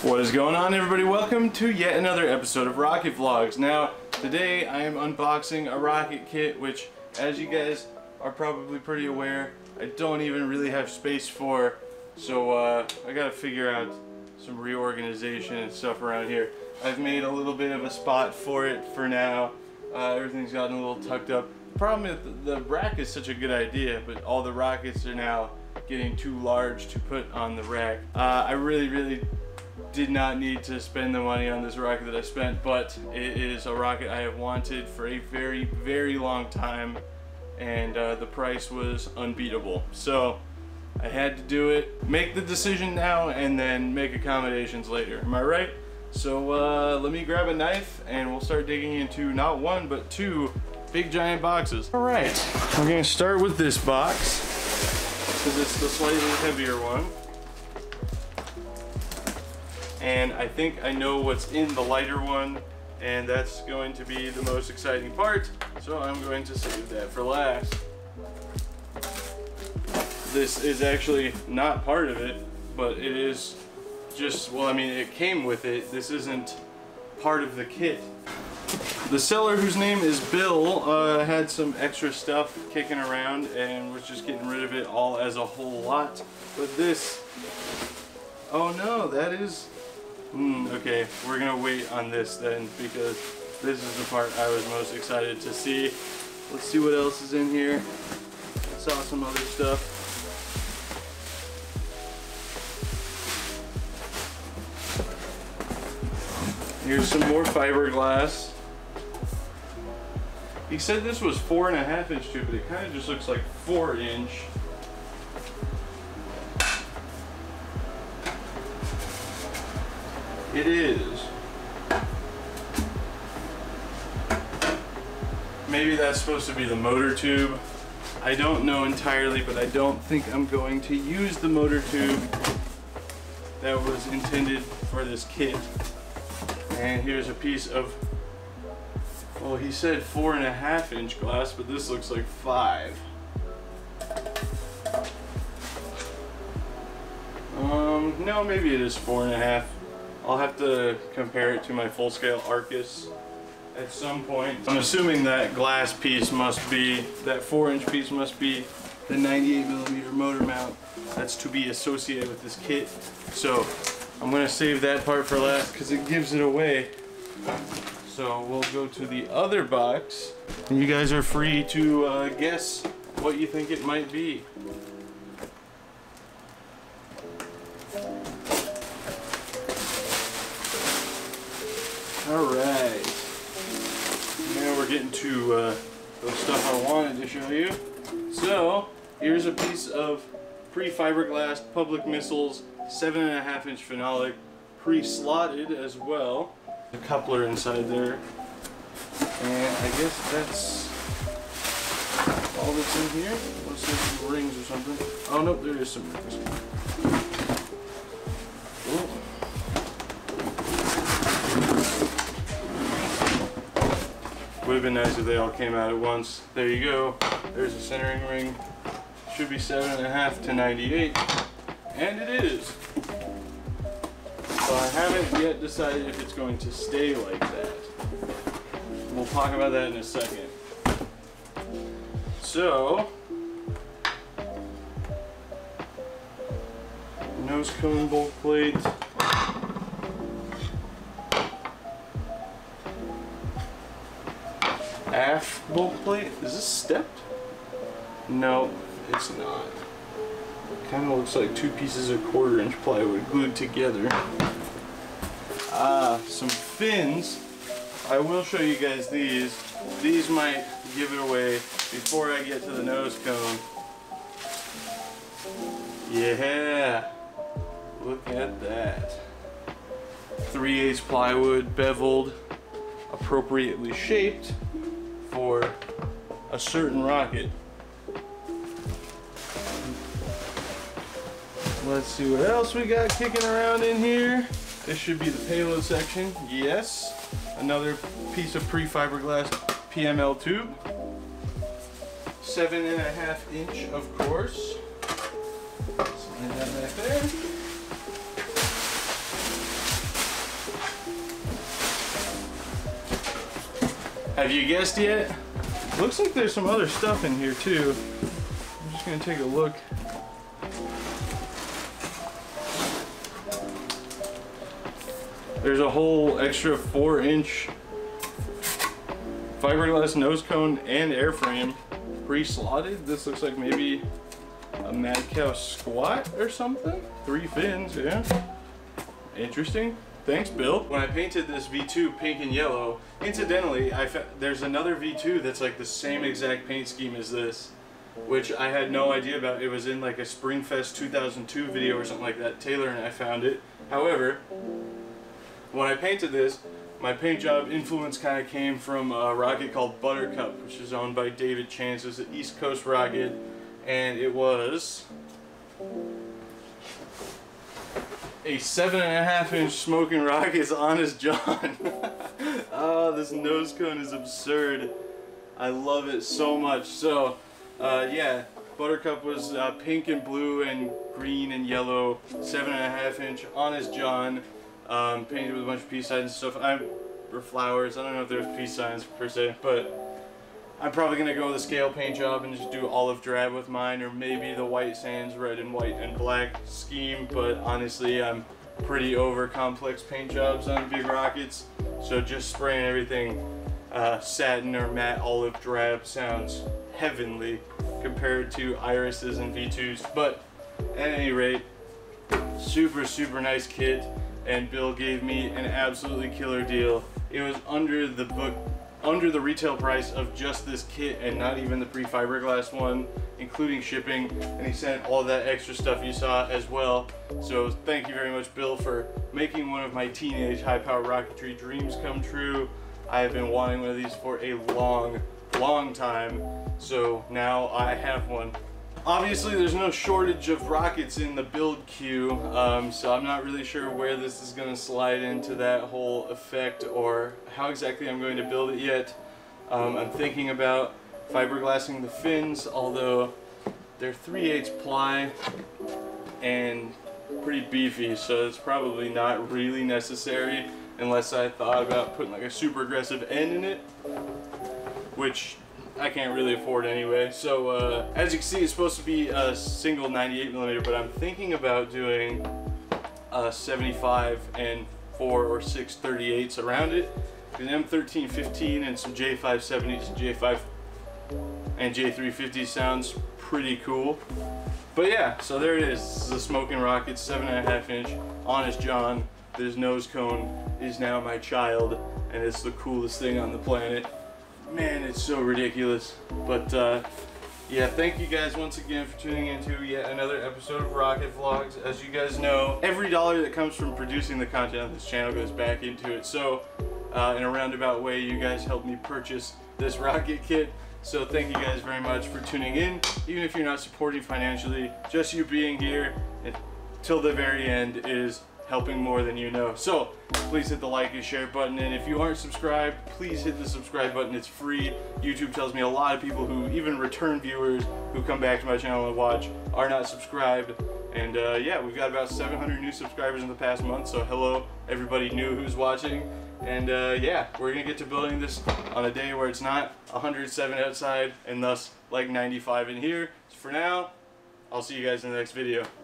What is going on, everybody? Welcome to yet another episode of Rocket Vlogs. Now, today I am unboxing a rocket kit, which, as you guys are probably pretty aware, I don't even really have space for. So I gotta figure out some reorganization and stuff around here. I've made a little bit of a spot for it for now. Everything's gotten a little tucked up. The problem is the rack is such a good idea, but all the rockets are now getting too large to put on the rack. I really did not need to spend the money on this rocket that I spent, but it is a rocket I have wanted for a very long time, and the price was unbeatable. So I had to do it, make the decision now, and then make accommodations later. Am I right? So let me grab a knife and we'll start digging into not one but two big giant boxes. All right, we're gonna start with this box because it's the slightly heavier one. And I think I know what's in the lighter one, and that's going to be the most exciting part, so I'm going to save that for last. This is actually not part of it, but it is just, well, I mean, it came with it. This isn't part of the kit. The seller, whose name is Bill, had some extra stuff kicking around and was just getting rid of it all as a whole lot. But this, oh no, that is, okay, we're gonna wait on this then, because this is the part I was most excited to see. Let's see what else is in here. I saw some other stuff. Here's some more fiberglass. He said this was 4.5 inch tube, but it kind of just looks like 4 inch. It is. Maybe that's supposed to be the motor tube. I don't know entirely, but I don't think I'm going to use the motor tube that was intended for this kit. And here's a piece of, well, he said 4.5 inch glass, but this looks like 5. No, maybe it is 4.5. I'll have to compare it to my full-scale Arcus at some point. I'm assuming that glass piece must be, that 4-inch piece must be the 98mm motor mount that's to be associated with this kit. So I'm gonna save that part for last because it gives it away. So we'll go to the other box, and you guys are free to guess what you think it might be. Alright, now we're getting to the stuff I wanted to show you. So, here's a piece of pre-fiberglass Public Missiles 7.5 inch phenolic, pre-slotted as well. A coupler inside there, and I guess that's all that's in here. Let's see some rings or something. Oh no, there is some rings. Would have been nice if they all came out at once. There you go. There's a centering ring. Should be 7.5 to 98, and it is. So I haven't yet decided if it's going to stay like that. We'll talk about that in a second. So, nose cone bolt plate. Aft bolt plate. Is this stepped? No, it's not. Kind of looks like two pieces of 1/4 inch plywood glued together. Some fins. I will show you guys these. These might give it away before I get to the nose cone. Yeah, look at that. 3/8 plywood, beveled, appropriately shaped for a certain rocket. Let's see what else we got kicking around in here. This should be the payload section. Yes, another piece of pre-fiberglass PML tube. 7.5 inch, of course. Slide that back there. Have you guessed yet? Looks like there's some other stuff in here too. I'm just gonna take a look. There's a whole extra 4-inch fiberglass nose cone and airframe pre-slotted. This looks like maybe a Mad Cow squat or something. 3 fins, yeah. Interesting. Thanks, Bill. When I painted this V2 pink and yellow, incidentally, there's another V2 that's like the same exact paint scheme as this, which I had no idea about. It was in like a Springfest 2002 video or something like that. Taylor and I found it. However, when I painted this, my paint job influence kind of came from a rocket called Buttercup, which is owned by David Chance. It was an East Coast rocket, and it was a 7.5-inch Smoking Rockets Honest John. Oh, this nose cone is absurd. I love it so much. So, yeah, Buttercup was pink and blue and green and yellow, 7.5-inch Honest John. Painted with a bunch of peace signs and stuff. Or flowers. I don't know if there's peace signs per se, but I'm probably gonna go with a scale paint job and just do olive drab with mine, or maybe the White Sands red and white and black scheme. But honestly, I'm pretty over complex paint jobs on big rockets, so just spraying everything satin or matte olive drab sounds heavenly compared to irises and V2s. But at any rate, super nice kit. And Bill gave me an absolutely killer deal. It was under the retail price of just this kit, and not even the pre-fiberglass one, including shipping. And he sent all that extra stuff you saw as well. So thank you very much, Bill, for making one of my teenage high-power rocketry dreams come true. I have been wanting one of these for a long time, so now I have one. Obviously, there's no shortage of rockets in the build queue, so I'm not really sure where this is going to slide into that whole effect or how exactly I'm going to build it yet. I'm thinking about fiberglassing the fins, although they're 3/8 ply and pretty beefy, so it's probably not really necessary unless I thought about putting like a super aggressive end in it, which I can't really afford anyway. So as you can see, it's supposed to be a single 98mm, but I'm thinking about doing 75 and 4 or 6 38s around it, an M1315 and some J570s, J5 and J350 sounds pretty cool. But yeah, so there it is. This is a Smoking Rockets 7.5-inch Honest John. This nose cone is now my child, and it's the coolest thing on the planet. Man, it's so ridiculous. But yeah, thank you guys once again for tuning into yet another episode of Rocket Vlogs. As you guys know, every dollar that comes from producing the content on this channel goes back into it. So in a roundabout way, you guys helped me purchase this rocket kit. So thank you guys very much for tuning in. Even if you're not supporting financially, just you being here until the very end is helping more than you know. So please hit the like and share button, and if you aren't subscribed, please hit the subscribe button. It's free. YouTube tells me a lot of people who, even return viewers who come back to my channel and watch, are not subscribed. And yeah, we've got about 700 new subscribers in the past month, so hello everybody new who's watching. And yeah, we're gonna get to building this on a day where it's not 107 outside and thus like 95 in here. So for now, I'll see you guys in the next video.